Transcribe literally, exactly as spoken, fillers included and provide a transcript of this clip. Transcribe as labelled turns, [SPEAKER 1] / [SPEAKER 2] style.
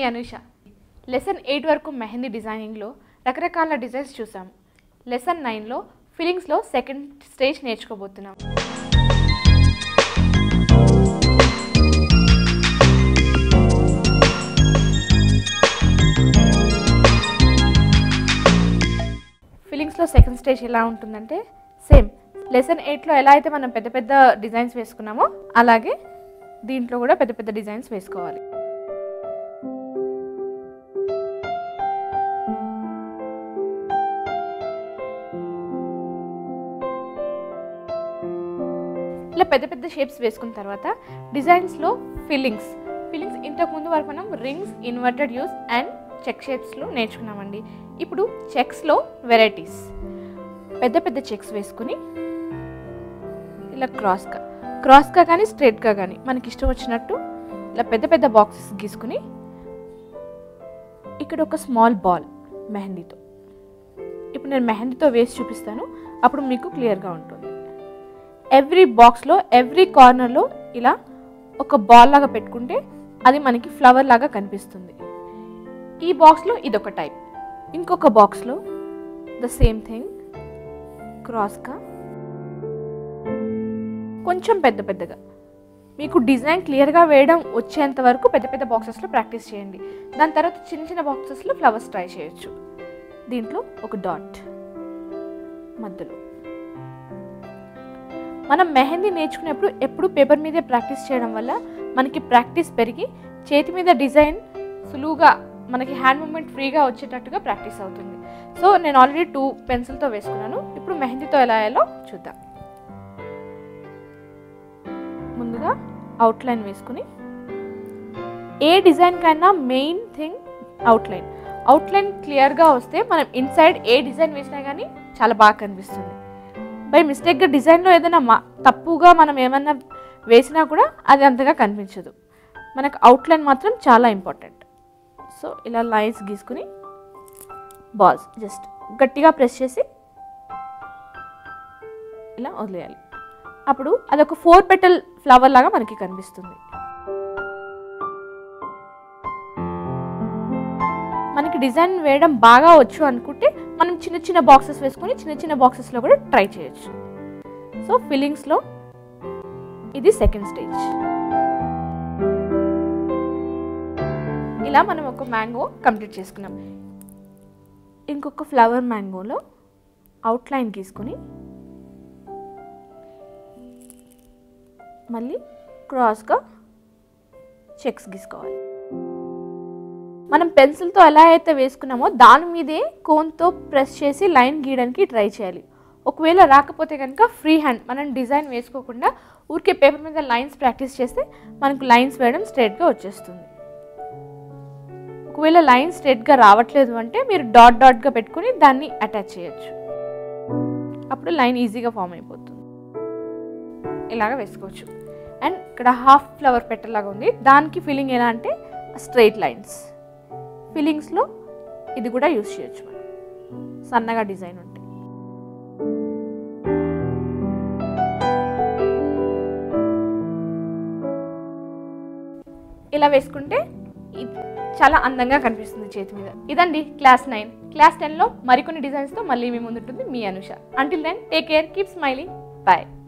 [SPEAKER 1] Anusha. Lesson eight వరకు మెహందీ డిజైనింగ్లో రకరకాల designs చూసాం. లెసన్ నైన్లో ఫిల్లింగ్స్లో సెకండ్ స్టేజ్ నేర్చుకోబోతున్నాం. ఫిల్లింగ్స్లో సెకండ్ స్టేజ్ ఎలా ఉంటుందంటే సేమ్ లెసన్ ఎయిట్లో ఎలా అయితే మనం పెద్ద పెద్ద డిజైన్స్ వేసుకున్నామో అలాగే దీంట్లో కూడా పెద్ద పెద్ద డిజైన్స్ వేసుకోవాలి. ఇలా పెద్ద పెద్ద షేప్స్ వేసుకున్న తర్వాత డిజైన్స్లో ఫిల్లింగ్స్ ఫిల్లింగ్స్ ఇంతకుముందు వరకు మనం rings, inverted U's and check షేప్స్లో నేర్చుకున్నామండి. ఇప్పుడు చెక్స్లో వెరైటీస్ పెద్ద పెద్ద చెక్స్ వేసుకుని ఇలా క్రాస్గా క్రాస్గా కానీ స్ట్రైట్గా కానీ మనకి ఇష్టం వచ్చినట్టు ఇలా పెద్ద పెద్ద బాక్సెస్ గీసుకుని ఇక్కడ ఒక స్మాల్ బాల్ మెహందీతో ఇప్పుడు నేను మెహందీతో వేసి చూపిస్తాను, అప్పుడు మీకు క్లియర్గా ఉంటుంది. ఎవ్రీ బాక్స్లో ఎవ్రీ కార్నర్లో ఇలా ఒక బాల్ లాగా పెట్టుకుంటే అది మనకి ఫ్లవర్ లాగా కనిపిస్తుంది. ఈ బాక్స్లో ఇదొక టైప్, ఇంకొక బాక్స్లో ద సేమ్ థింగ్ క్రాస్గా కొంచెం పెద్ద పెద్దగా. మీకు డిజైన్ క్లియర్గా వేయడం వచ్చేంత వరకు పెద్ద పెద్ద బాక్సెస్లో ప్రాక్టీస్ చేయండి. దాని తర్వాత చిన్న చిన్న బాక్సెస్లో ఫ్లవర్స్ ట్రై చేయొచ్చు. దీంట్లో ఒక డాట్ మధ్యలో. మనం మెహందీ నేర్చుకునేప్పుడు ఎప్పుడు పేపర్ మీదే ప్రాక్టీస్ చేయడం వల్ల మనకి ప్రాక్టీస్ పెరిగి చేతి మీద డిజైన్ సులువుగా మనకి హ్యాండ్ మూమెంట్ ఫ్రీగా వచ్చేటట్టుగా ప్రాక్టీస్ అవుతుంది. సో నేను ఆల్రెడీ టూ పెన్సిల్తో వేసుకున్నాను. ఇప్పుడు మెహందీతో ఎలా వేయాలో చూద్దాం. ముందుగా అవుట్లైన్ వేసుకుని ఏ డిజైన్ కైనా మెయిన్ థింగ్ అవుట్లైన్ అవుట్లైన్ క్లియర్గా వస్తే మనం ఇన్సైడ్ ఏ డిజైన్ వేసినా కానీ చాలా బాగా కనిపిస్తుంది. బై మిస్టేక్గా డిజైన్లో ఏదైనా మా తప్పుగా మనం ఏమన్నా వేసినా కూడా అది అంతగా కనిపించదు. మనకు అవుట్లైన్ మాత్రం చాలా ఇంపార్టెంట్. సో ఇలా లైన్స్ గీసుకుని బాల్స్ జస్ట్ గట్టిగా ప్రెస్ చేసి ఇలా వదిలేయాలి. అప్పుడు అదొక ఫోర్ పెటల్ ఫ్లవర్ లాగా మనకి కనిపిస్తుంది. మనకి డిజైన్ వేయడం బాగా వచ్చు అనుకుంటే మనం చిన్న చిన్న బాక్సెస్ వేసుకొని చిన్న చిన్న బాక్సెస్లో కూడా ట్రై చేయొచ్చు. సో ఫిల్లింగ్స్లో ఇది సెకండ్ స్టేజ్. ఇలా మనం ఒక మ్యాంగో కంప్లీట్ చేసుకున్నాం. ఇంకొక ఫ్లవర్ మ్యాంగోలో అవుట్లైన్ గీసుకొని మళ్ళీ క్రాస్గా చెక్స్ గీసుకోవాలి. మనం పెన్సిల్తో ఎలా అయితే వేసుకున్నామో దాని మీదే కోన్తో ప్రెస్ చేసి లైన్ గీయడానికి ట్రై చేయాలి. ఒకవేళ రాకపోతే కనుక ఫ్రీ హ్యాండ్ మనం డిజైన్ వేసుకోకుండా ఊరికే పేపర్ మీద లైన్స్ ప్రాక్టీస్ చేస్తే మనకు లైన్స్ వేయడం స్ట్రైట్గా వచ్చేస్తుంది. ఒకవేళ లైన్ స్ట్రైట్గా రావట్లేదు అంటే మీరు డాట్ డాట్గా పెట్టుకుని దాన్ని అటాచ్ చేయొచ్చు. అప్పుడు లైన్ ఈజీగా ఫామ్ అయిపోతుంది. ఇలాగ వేసుకోవచ్చు. అండ్ ఇక్కడ హాఫ్ ఫ్లవర్ పెటల్ లాగా ఉంది, దానికి ఫిల్లింగ్ ఎలా అంటే స్ట్రైట్ లైన్స్. ఫిల్లింగ్స్లో ఇది కూడా యూజ్ చేయొచ్చు మనం సన్నగా డిజైన్ ఉంటే. ఇలా వేసుకుంటే చాలా అందంగా కనిపిస్తుంది చేతి మీద. ఇదండి క్లాస్ నైన్. క్లాస్ టెన్లో మరికొన్ని డిజైన్స్తో మళ్ళీ మీ ముందు ఉంటుంది మీ Anusha. Until then take care, keep smiling, bye.